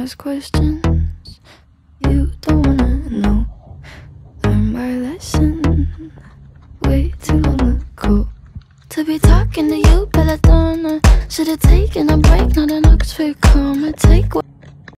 ask questions you don't wanna know. Learn my lesson way too long ago. To be talking to you, belladonna. Should've taken a break, not an Oxford comma. Take what